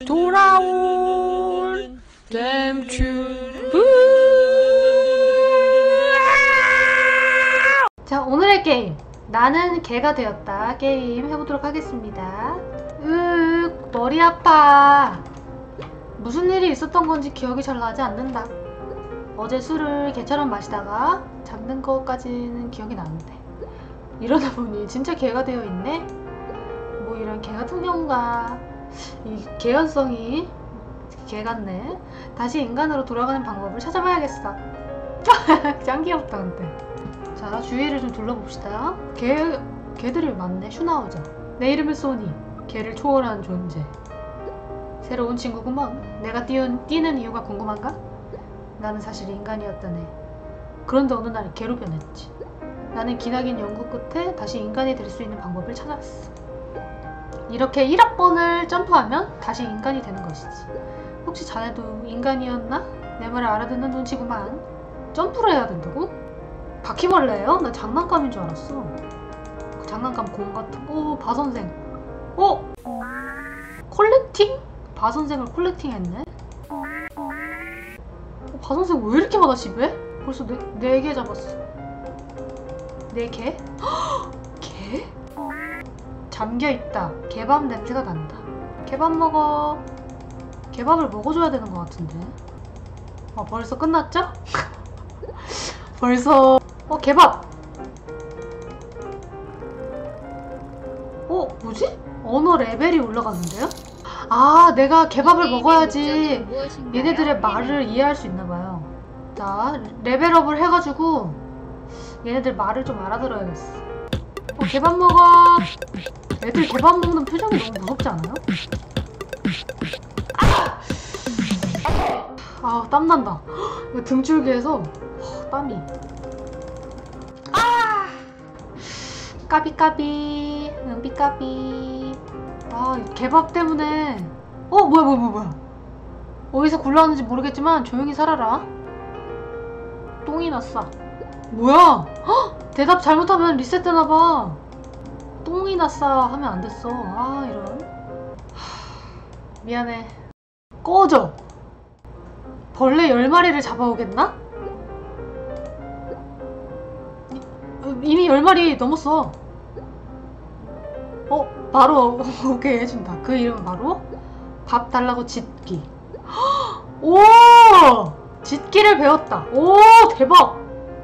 돌아온 댐큐. 자, 오늘의 게임 나는 개가 되었다 게임 해보도록 하겠습니다. 머리 아파. 무슨 일이 있었던 건지 기억이 잘 나지 않는다. 어제 술을 개처럼 마시다가 잠든 것까지는 기억이 나는데 이러다 보니 진짜 개가 되어 있네. 뭐 이런 개 같은 경우가 이 개연성이 개 같네. 다시 인간으로 돌아가는 방법을 찾아봐야겠어. 짱 귀엽다 근데. 자, 주위를 좀 둘러봅시다. 개들이 많네. 슈나우저. 내 이름은 소니. 개를 초월한 존재. 새로운 친구구먼. 내가 뛰는 이유가 궁금한가? 나는 사실 인간이었다네. 그런데 어느 날 개로 변했지. 나는 기나긴 연구 끝에 다시 인간이 될 수 있는 방법을 찾았어. 이렇게 1억 번을 점프하면 다시 인간이 되는 것이지. 혹시 자네도 인간이었나? 내 말을 알아듣는 눈치구만. 점프를 해야 된다고? 바퀴벌레예요? 나 장난감인 줄 알았어. 그 장난감 공 같은 거. 오, 바선생. 콜렉팅? 바선생을 콜렉팅했네? 바선생 왜 이렇게 많아 집에? 벌써 4개 잡았어. 4개? 개? 잠겨있다. 개밥 냄새가 난다. 개밥 먹어. 개밥을 먹어줘야 되는 것 같은데. 벌써 끝났죠? 벌써. 개밥! 뭐지? 언어 레벨이 올라갔는데요? 아, 내가 개밥을 먹어야지 얘네들의 말을 이해할 수 있나봐요. 자, 레벨업을 해가지고 얘네들 말을 좀 알아들어야겠어. 개밥 먹어! 애들 개밥 먹는 표정이 너무 무섭지 않아요? 땀난다. 등줄기에서 땀이. 까비까비. 은비까비. 개밥 때문에. 뭐야. 어디서 굴러왔는지 모르겠지만 조용히 살아라. 똥이나 싸. 뭐야? 대답 잘못하면 리셋되나봐. 똥이나 싸 하면 안 됐어. 이런. 미안해. 꺼져. 벌레 10마리를 잡아오겠나? 이미 10마리 넘었어. 바로 오케이 해준다. 그 이름은 바로 밥 달라고 짖기. 오! 짖기를 배웠다. 오, 대박.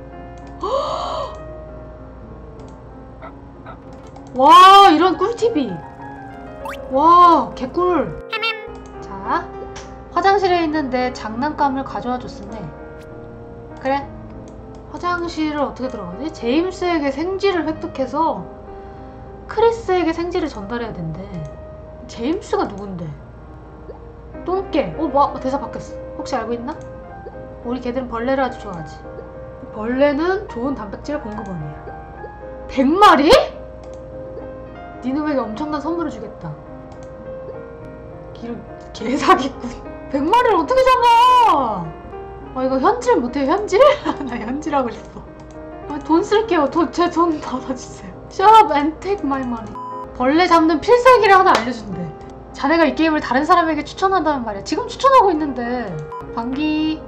와, 이런 꿀팁이. 와, 개꿀. 자, 화장실에 있는데 장난감을 가져와 줬으네. 그래, 화장실을 어떻게 들어가지? 제임스에게 생지를 획득해서 크리스에게 생지를 전달해야 된대. 제임스가 누군데? 똥개. 대사 바뀌었어. 혹시 알고 있나? 우리 개들은 벌레를 아주 좋아하지. 벌레는 좋은 단백질 공급원이야. 100마리? 니누에게 엄청난 선물을 주겠다. 개사기꾼. 100마리를 어떻게 잡아? 이거 현질 못해요, 현질? 나 현질하고 싶어. 돈 쓸게요. 제 돈 받아주세요. Shut up and take my money. 벌레 잡는 필살기를 하나 알려준대. 자네가 이 게임을 다른 사람에게 추천한다는 말이야. 지금 추천하고 있는데. 방귀.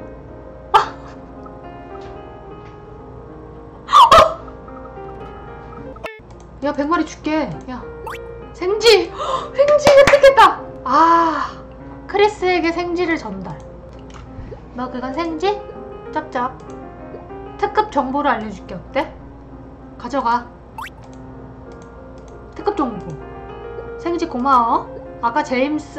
야, 100마리 줄게. 야, 생지! 생지 획득했다! 크리스에게 생지를 전달. 너 그건 생지? 짭짭. 특급 정보를 알려줄게. 어때? 가져가. 특급 정보. 생지 고마워. 아까 제임스.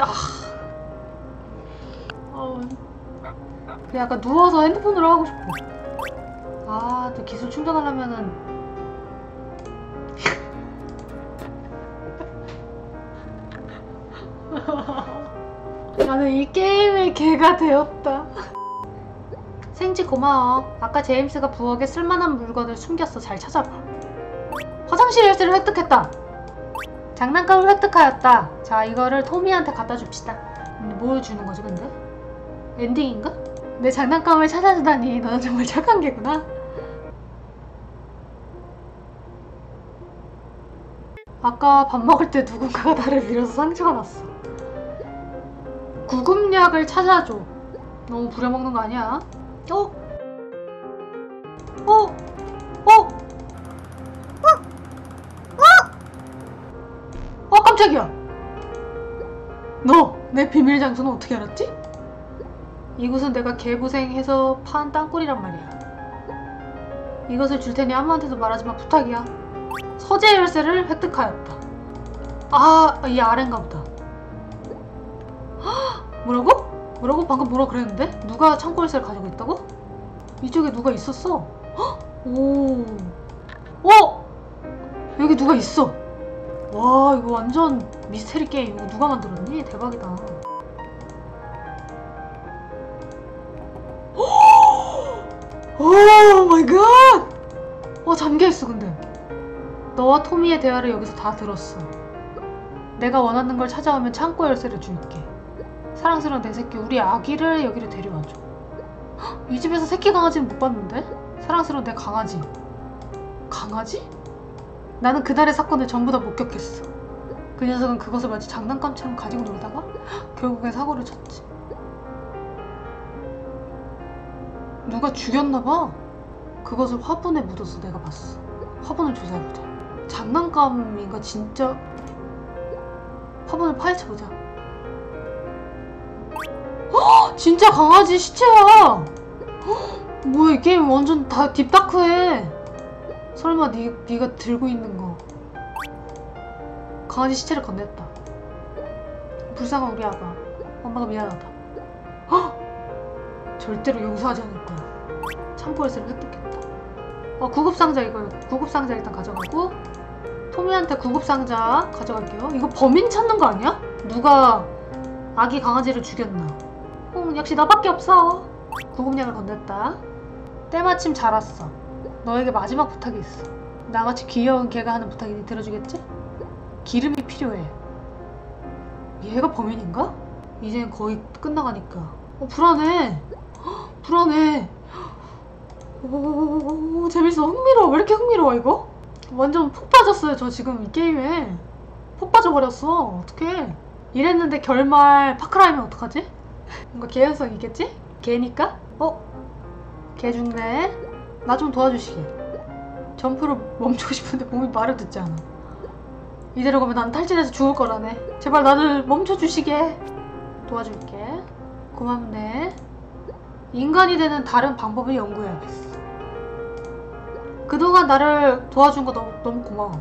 그냥 약간 누워서 핸드폰으로 하고 싶어. 또 기술 충전하려면은. 나는 이 게임의 개가 되었다. 생지 고마워. 아까 제임스가 부엌에 쓸만한 물건을 숨겼어. 잘 찾아봐. 화장실 열쇠를 획득했다. 장난감을 획득하였다. 자, 이거를 토미한테 갖다 줍시다. 뭐 주는 거지 근데? 엔딩인가? 내 장난감을 찾아주다니. 너는 정말 착한 개구나. 아까 밥 먹을 때 누군가가 나를 밀어서 상처가 났어. 구급약을 찾아줘. 너무 부려먹는 거 아니야? 어? 어? 깜짝이야. 너 내 비밀 장소는 어떻게 알았지? 이곳은 내가 개고생해서 판 땅굴이란 말이야. 이것을 줄 테니 아무한테도 말하지 마. 부탁이야. 서재 열쇠를 획득하였다. 아, 이 아래인가 보다. 뭐라고? 뭐라고? 방금 뭐라 그랬는데? 누가 창고 열쇠를 가지고 있다고? 이쪽에 누가 있었어? 오. 여기 누가 있어. 와, 이거 완전 미스테리 게임. 이거 누가 만들었니? 대박이다. 오 마이 갓! 잠겨있어. 근데 너와 토미의 대화를 여기서 다 들었어. 내가 원하는 걸 찾아오면 창고 열쇠를 줄게. 사랑스러운 내 새끼, 우리 아기를 여기로 데려와줘. 이 집에서 새끼 강아지는 못 봤는데? 사랑스러운 내 강아지. 강아지? 나는 그날의 사건을 전부 다 목격했어. 그 녀석은 그것을 마치 장난감처럼 가지고 놀다가 결국엔 사고를 쳤지. 누가 죽였나봐. 그것을 화분에 묻어서 내가 봤어. 화분을 조사해보자. 장난감인가 진짜? 화분을 파헤쳐보자. 진짜 강아지 시체야. 뭐야, 이 게임 완전 다 딥다크해. 설마 네가 들고 있는 거. 강아지 시체를 건넸다. 불쌍한 우리 아가. 엄마가 미안하다. 절대로 용서하지 않을 거야. 창고 열쇠를 획득했다. 구급상자 이거. 구급상자 일단 가져가고, 토미한테 구급상자 가져갈게요. 이거 범인 찾는 거 아니야? 누가 아기 강아지를 죽였나. 역시 너밖에 없어. 구급약을 건넸다. 때마침 잘 왔어. 너에게 마지막 부탁이 있어. 나같이 귀여운 개가 하는 부탁이니 들어주겠지? 기름이 필요해. 얘가 범인인가? 이젠 거의 끝나가니까. 불안해. 불안해. 오, 재밌어. 흥미로워. 왜 이렇게 흥미로워 이거? 완전 푹 빠졌어요. 저 지금 이 게임에 푹 빠져버렸어. 어떡해. 이랬는데 결말 파크라이면 어떡하지? 뭔가 개연성 있겠지? 개니까? 개 죽네. 나 좀 도와주시게. 점프를 멈추고 싶은데 몸이 말을 듣지 않아. 이대로 가면 난 탈진해서 죽을 거라네. 제발 나를 멈춰주시게. 도와줄게. 고맙네. 인간이 되는 다른 방법을 연구해야겠어. 그동안 나를 도와준 거 너무 고마워.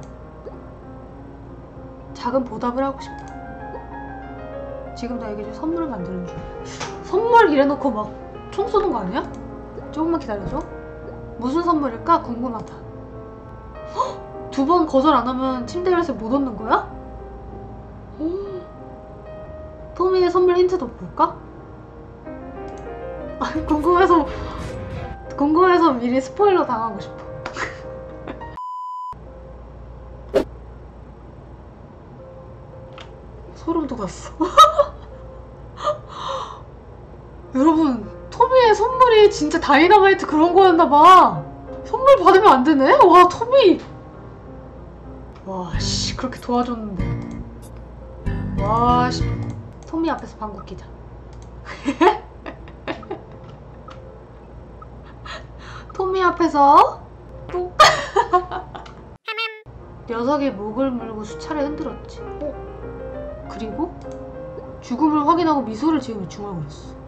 작은 보답을 하고 싶어. 지금 나에게 좀 선물을 만드는 중이야. 선물 이래놓고 막 총 쏘는 거 아니야? 조금만 기다려줘. 무슨 선물일까? 궁금하다. 2번 거절 안 하면 침대 열쇠 못 얻는 거야? 토미의 선물 힌트도 볼까? 궁금해서 미리 스포일러 당하고 싶어. 소름 돋았어. 여러분, 토미의 선물이 진짜 다이너마이트 그런 거였나봐. 선물 받으면 안 되네? 와, 토미! 와, 씨, 그렇게 도와줬는데. 와, 씨. 토미 앞에서 방귀 끼자. 토미 앞에서 또 녀석이 목을 물고 수차례 흔들었지. 그리고 죽음을 확인하고 미소를 지으며 중얼거렸어.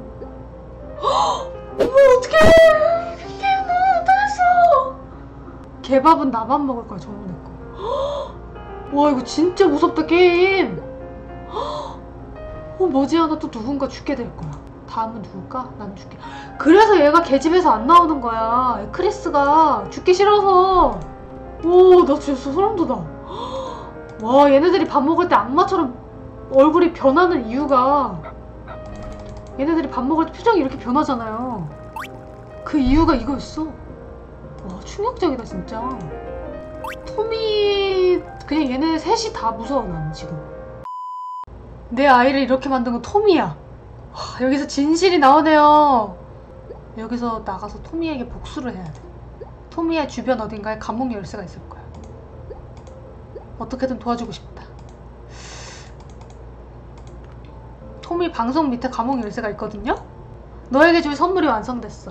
어머, 어떡해! 이 게임 너무 못하겠어! 개밥은 나만 먹을 거야, 전부 내 거. 와, 이거 진짜 무섭다, 게임! 머지않아 또 누군가 죽게 될 거야. 다음은 누굴까? 난 죽게. 그래서 얘가 개집에서 안 나오는 거야. 크리스가 죽기 싫어서. 오, 나 진짜 소름 돋아. 와, 얘네들이 밥 먹을 때 악마처럼 얼굴이 변하는 이유가, 얘네들이 밥 먹을 때 표정이 이렇게 변하잖아요. 그 이유가 이거였어. 와, 충격적이다 진짜. 토미, 그냥 얘네 셋이 다 무서워. 난 지금 내 아이를 이렇게 만든 건 토미야. 와, 여기서 진실이 나오네요. 여기서 나가서 토미에게 복수를 해야 돼. 토미의 주변 어딘가에 감옥 열쇠가 있을 거야. 어떻게든 도와주고 싶다. 톰이 방송 밑에 감옥 열쇠가 있거든요? 너에게 줄 선물이 완성됐어.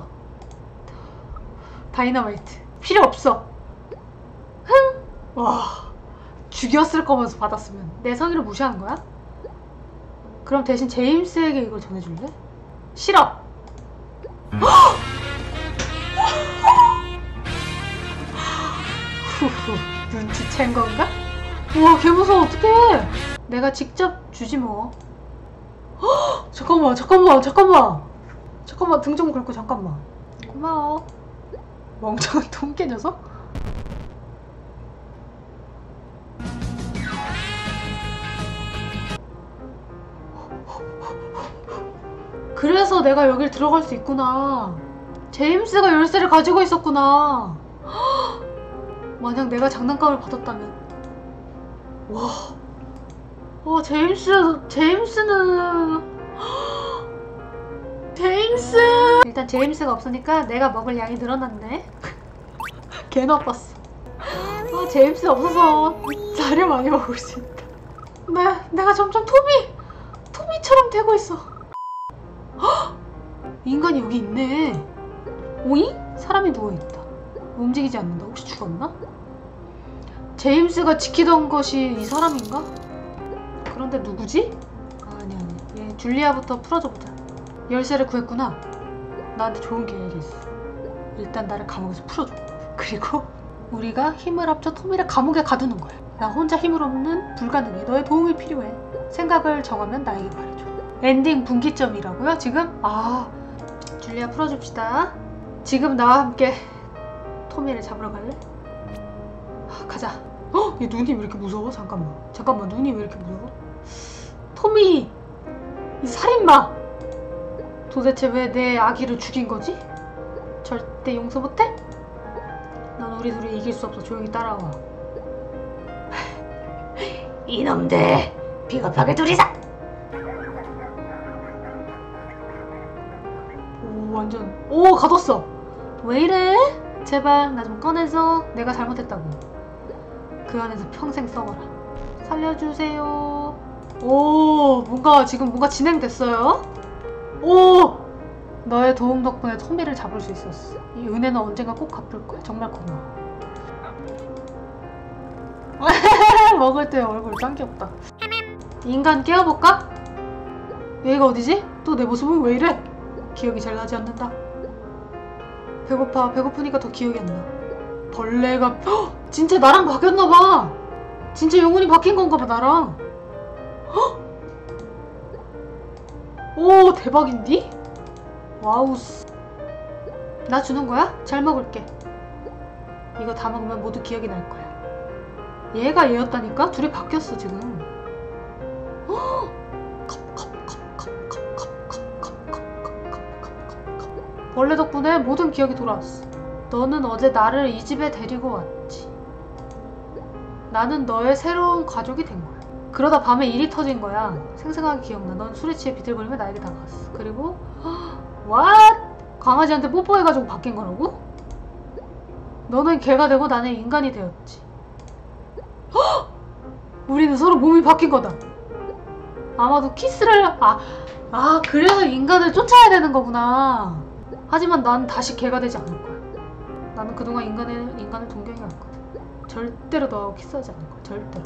다이너마이트. 필요 없어. 흥! 와, 죽였을 거면서 받았으면. 내 성의를 무시하는 거야? 그럼 대신 제임스에게 이걸 전해줄래? 싫어! 후후, 눈치챈 건가? 우와, 개무서워. 어떡해. 내가 직접 주지 뭐. 잠깐만. 등 좀 긁고 잠깐만. 고마워. 멍청한 통깨 녀석? 그래서 내가 여길 들어갈 수 있구나. 제임스가 열쇠를 가지고 있었구나. 만약 내가 장난감을 받았다면. 와, 제임스는 제임스! 일단 제임스가 없으니까 내가 먹을 양이 늘어났네. 개 나빴어. 제임스 없어서 자료 많이 먹을 수 있다. 내가 점점 토미처럼 되고 있어. 인간이 여기 있네. 오잉? 사람이 누워있다. 움직이지 않는다. 혹시 죽었나? 제임스가 지키던 것이 이 사람인가? 그런데 누구지? 아니. 얘 줄리아부터 풀어줘보자. 열쇠를 구했구나. 나한테 좋은 계획이 있어. 일단 나를 감옥에서 풀어줘. 그리고 우리가 힘을 합쳐 토미를 감옥에 가두는 거야. 나 혼자 힘을 없는 불가능해. 너의 도움이 필요해. 생각을 정하면 나에게 말해줘. 엔딩 분기점이라고요? 지금? 줄리아 풀어줍시다. 지금 나와 함께 토미를 잡으러 갈래? 가자. 얘 눈이 왜 이렇게 무서워? 잠깐만, 눈이 왜 이렇게 무서워? 토미! 이 살인마! 도대체 왜 내 아기를 죽인 거지? 절대 용서 못해? 넌 우리 둘이 이길 수 없어. 조용히 따라와. 이놈들! 비겁하게 둘이서! 오, 가뒀어! 왜 이래? 제발 나 좀 꺼내줘. 내가 잘못했다고. 그 안에서 평생 썩어라. 살려주세요. 오, 지금 뭔가 진행됐어요? 오! 너의 도움 덕분에 토미를 잡을 수 있었어. 이 은혜는 언젠가 꼭 갚을 거야. 정말 고마워. 먹을 때 얼굴 짱 귀엽다. 인간 깨워볼까? 여기가 어디지? 또 내 모습은 왜 이래? 기억이 잘 나지 않는다. 배고프니까 더 기억이 안 나. 벌레가 진짜 나랑 바뀌었나봐. 진짜 영혼이 바뀐 건가봐, 나랑. 오, 대박인디? 와우스. 나 주는 거야? 잘 먹을게. 이거 다 먹으면 모두 기억이 날 거야. 얘가 얘였다니까? 둘이 바뀌었어 지금. 벌레 덕분에 모든 기억이 돌아왔어. 너는 어제 나를 이 집에 데리고 왔지. 나는 너의 새로운 가족이 된 거야. 그러다 밤에 일이 터진 거야. 생생하게 기억나. 넌 술에 취해 비틀거리며 나에게 다가왔어. 그리고 What? 강아지한테 뽀뽀해가지고 바뀐 거라고? 너는 개가 되고 나는 인간이 되었지. 우리는 서로 몸이 바뀐 거다. 아마도 키스를 그래서 인간을 쫓아야 되는 거구나. 하지만 난 다시 개가 되지 않을 거야. 나는 그동안 인간을 동경해 왔거든. 절대로 너하고 키스하지 않을 거야. 절대로.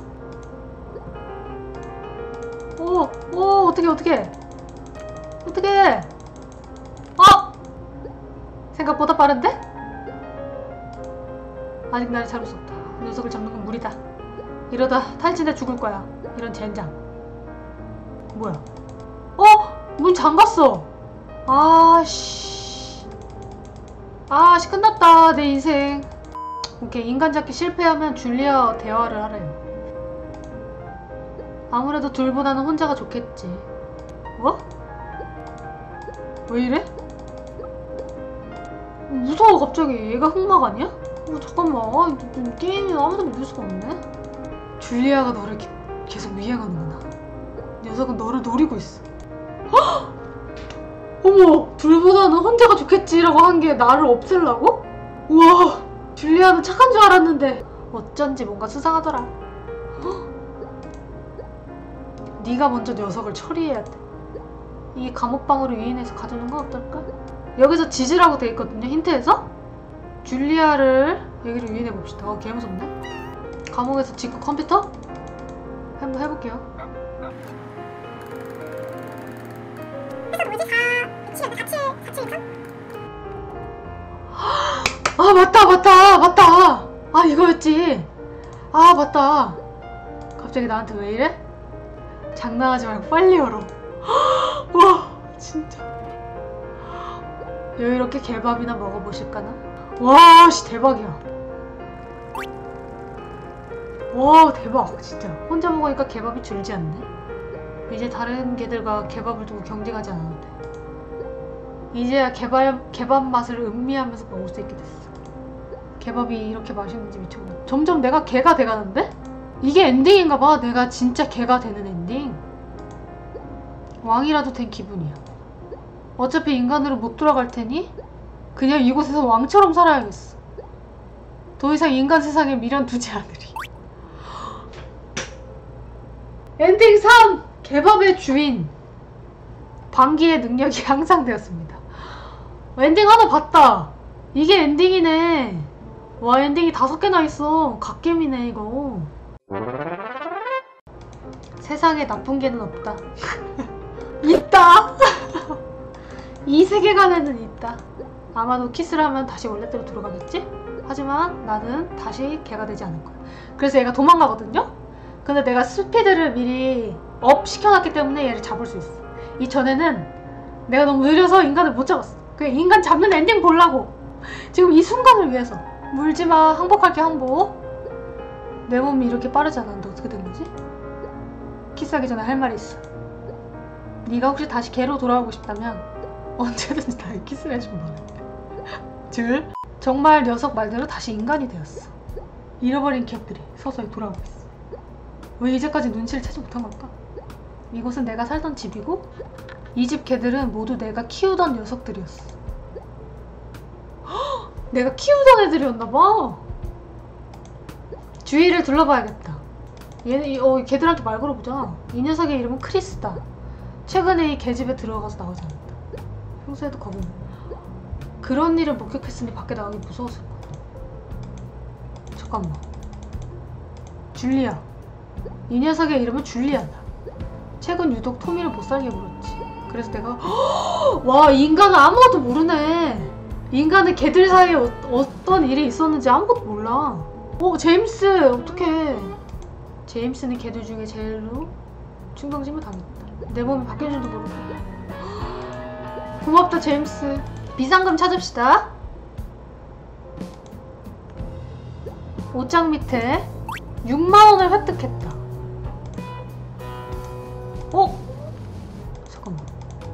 어떡해. 생각보다 빠른데? 아직 나를 잡을 수 없다. 녀석을 잡는 건 무리다. 이러다 탈진해 죽을 거야. 이런 젠장. 뭐야? 문 잠갔어. 끝났다. 내 인생. 오케이, 인간 잡기 실패하면 줄리아 대화를 하래요. 아무래도 둘보다는 혼자가 좋겠지. 뭐? 왜 이래? 무서워 갑자기. 얘가 흑막 아니야? 잠깐만. 게임이 아무도 믿을 수가 없네. 줄리아가 너를 계속 미행하는구나. 녀석은 너를 노리고 있어. 어머! 둘보다는 혼자가 좋겠지라고 한 게 나를 없애려고? 우와! 줄리아는 착한 줄 알았는데 어쩐지 뭔가 수상하더라. 네가 먼저 녀석을 처리해야 돼. 이 감옥방으로 유인해서 가두는 건 어떨까? 여기서 지지라고 돼 있거든요. 힌트에서 줄리아를 여기로 유인해 봅시다. 개무섭네. 감옥에서 직구 컴퓨터? 한번 해볼게요. 아 맞다. 아 이거였지. 아 맞다. 갑자기 나한테 왜 이래? 장난하지 말고 빨리 열어. 와 진짜. 여기 이렇게 개밥이나 먹어보실까나? 와 씨 대박이야. 와 대박 진짜. 혼자 먹으니까 개밥이 줄지 않네. 이제 다른 개들과 개밥을 두고 경쟁하지 않아도 돼. 이제야 개밥 맛을 음미하면서 먹을 수 있게 됐어. 개밥이 이렇게 맛있는지 미쳐버려. 점점 내가 개가 돼가는데? 이게 엔딩인가봐. 내가 진짜 개가 되는 엔딩. 왕이라도 된 기분이야. 어차피 인간으로 못 돌아갈 테니 그냥 이곳에서 왕처럼 살아야겠어. 더 이상 인간 세상에 미련 두지 않으리. 엔딩 3! 개밥의 주인. 방귀의 능력이 향상되었습니다. 엔딩 하나 봤다. 이게 엔딩이네. 와 엔딩이 5개나 있어. 갓겜이네 이거. 세상에 나쁜 개는 없다. 있다. 이 세계관에는 있다. 아마도 키스를 하면 다시 원래대로 돌아가겠지? 하지만 나는 다시 개가 되지 않을 거야. 그래서 얘가 도망가거든요? 근데 내가 스피드를 미리 업 시켜놨기 때문에 얘를 잡을 수 있어. 이전에는 내가 너무 느려서 인간을 못 잡았어. 그냥 인간 잡는 엔딩 보려고. 지금 이 순간을 위해서. 물지마. 항복할게 항복. 내 몸이 이렇게 빠르지 않았는데 어떻게 된 거지? 키스하기 전에 할 말이 있어. 네가 혹시 다시 개로 돌아오고 싶다면 언제든지 나에게 키스를 해주면 줄. 정말 녀석 말대로 다시 인간이 되었어. 잃어버린 개들이 서서히 돌아오고 있어. 왜 이제까지 눈치를 채지 못한 걸까? 이곳은 내가 살던 집이고 이 집 개들은 모두 내가 키우던 녀석들이었어. 헉! 내가 키우던 애들이었나봐. 주위를 둘러봐야겠다. 얘는 개들한테 말 걸어보자. 이 녀석의 이름은 크리스다. 최근에 이 개집에 들어가서 나오지 않았다. 평소에도 거북이. 그런 일을 목격했으니 밖에 나가기 무서웠을 거야. 잠깐만. 줄리아. 이 녀석의 이름은 줄리아다. 최근 유독 토미를 못살게 굴었지. 그래서 내가 와 인간은 아무것도 모르네. 인간은 개들 사이에 어떤 일이 있었는지 아무것도 몰라. 제임스 어떡해. 제임스는 개들 중에 제일로 충동심을 당했다. 내 몸이 바뀐 줄도 모르고. 고맙다 제임스. 비상금 찾읍시다. 옷장 밑에 6만원을 획득했다. 잠깐만.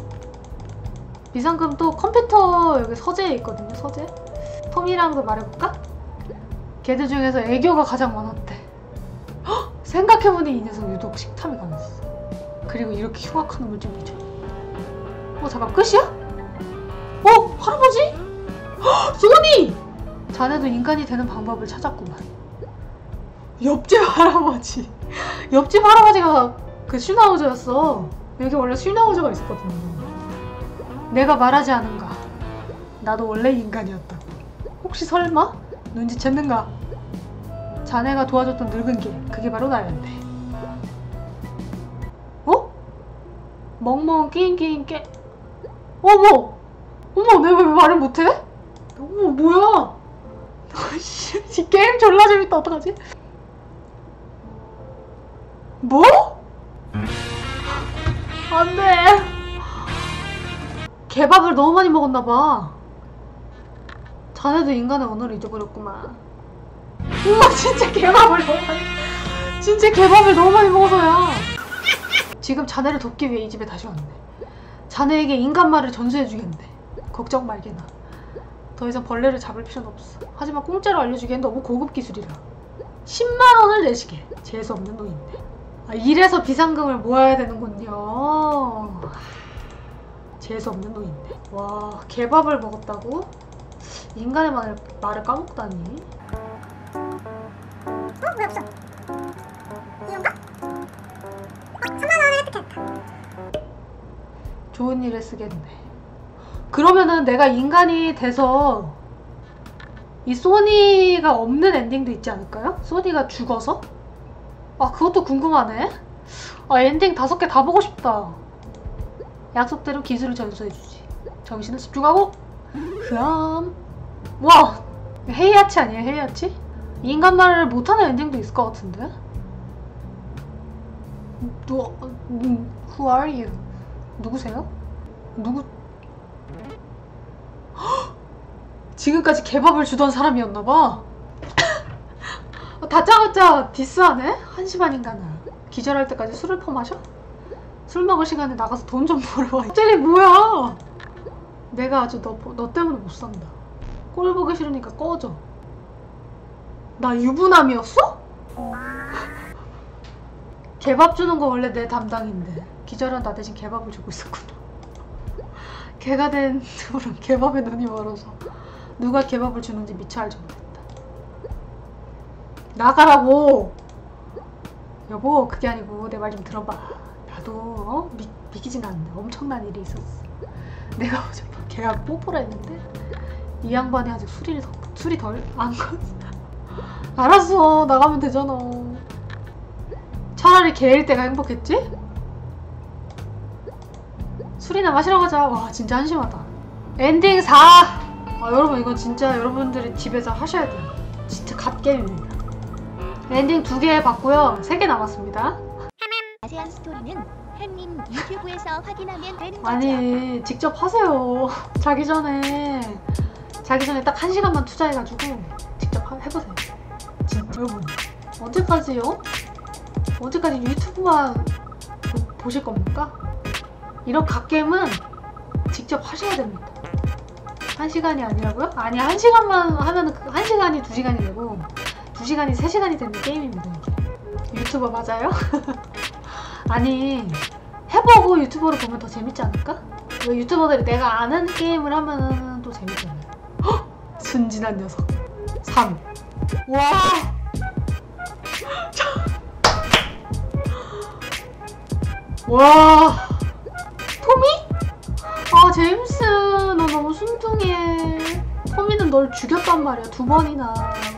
비상금 또 컴퓨터 여기 서재에 있거든요. 서재. 톰이랑도 말해볼까? 걔들 중에서 애교가 가장 많았대. 헉! 생각해보니 이 녀석 유독 식탐이 강했어. 그리고 이렇게 흉악한 놈을 좀 잊어. 잠깐 끝이야? 할아버지? 헉! 소니! 자네도 인간이 되는 방법을 찾았구만. 옆집 할아버지. 옆집 할아버지가 그 슈나우저였어. 여기 원래 슈나우저가 있었거든요. 내가 말하지 않은가. 나도 원래 인간이었다고. 혹시 설마? 눈치챘는가? 자네가 도와줬던 늙은 개. 그게 바로 나였네. 멍멍 끼잉끼잉 깨. 어머 내가 왜 말을 못해? 뭐야? 이 게임 졸라 재밌다. 어떡하지? 뭐? 안돼. 개밥을 너무 많이 먹었나봐. 자네도 인간의 언어를 잊어버렸구만. 진짜 개밥을 너무 많이 먹어서야. 지금 자네를 돕기 위해 이 집에 다시 왔네. 자네에게 인간말을 전수해주겠네. 걱정 말게나. 더 이상 벌레를 잡을 필요는 없어. 하지만 공짜로 알려주기엔 너무 고급 기술이라. 10만원을 내시게. 재수없는 노인네. 이래서 비상금을 모아야 되는군요. 재수없는 노인네. 와, 개밥을 먹었다고? 인간의 말을 까먹다니. 왜 없어? 이건가? 3만원을 획득했다. 좋은 일에 쓰겠네. 그러면은 내가 인간이 돼서 이 소니가 없는 엔딩도 있지 않을까요? 소니가 죽어서? 아, 그것도 궁금하네. 아, 엔딩 5개 다 보고 싶다. 약속대로 기술을 전수해주지. 정신을 집중하고. 그럼 와, 헤이아치 아니에요? 헤이아치? 인간말을 못하는 엔딩도 있을 것 같은데? Who are you? 누구세요? 누구? 지금까지 개밥을 주던 사람이었나봐. 다짜고짜 디스하네? 한심한 인간아. 기절할 때까지 술을 퍼마셔? 술 먹을 시간에 나가서 돈 좀 벌어 와. 갑자기 뭐야? 내가 아주 너 때문에 못 산다. 꼴 보기 싫으니까 꺼져. 나 유부남이었어? 개밥 주는 거 원래 내 담당인데 기절한 나 대신 개밥을 주고 있었구나. 개가 된 둘은 개밥에 눈이 멀어서 누가 개밥을 주는지 미처 알지 못했다. 나가라고! 여보, 그게 아니고 내 말 좀 들어봐. 나도 믿기지가 않네. 엄청난 일이 있었어. 내가 어젯밤 걔랑 뽀뽀를 했는데 이 양반이 아직 술이 덜 안 껐어. 알았어, 나가면 되잖아. 차라리 걔일 때가 행복했지? 술이나 마시러 가자. 와, 진짜 한심하다. 엔딩 4! 아, 여러분, 이건 진짜 여러분들이 집에서 하셔야 돼요. 진짜 갓게임입니다. 엔딩 2개 봤고요. 3개 남았습니다. 자세한 스토리는 햄님 유튜브에서 확인하면 되는 거죠. 아니, 직접 하세요. 자기 전에 딱 1시간만 투자해가지고 직접 해보세요. 진짜 여러분, 언제까지요? 언제까지 유튜브만 보실 겁니까? 이런 갓게임은 직접 하셔야 됩니다. 1시간이 아니라고요? 아니, 1시간만 하면 1시간이 2시간이 되고 2시간이 3시간이 되는 게임입니다. 이게. 유튜버 맞아요? 아니, 해보고 유튜버를 보면 더 재밌지 않을까? 유튜버들이 내가 아는 게임을 하면 또 재밌잖아요. 헉! 순진한 녀석. 3. 와! 와! 토미? 아, 제임스, 너 너무 순둥해. 토미는 널 죽였단 말이야, 2번이나.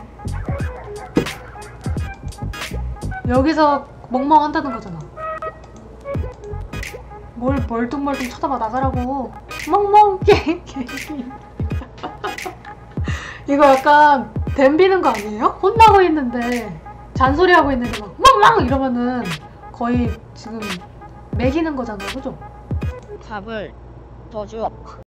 여기서 멍멍한다는 거잖아. 뭘 멀뚱멀뚱 쳐다봐. 나가라고. 멍멍 게임. 이거 약간 댐비는 거 아니에요? 혼나고 있는데 잔소리하고 있는데 막 멍멍 이러면은 거의 지금 매기는 거잖아, 그죠? 밥을 더 줘.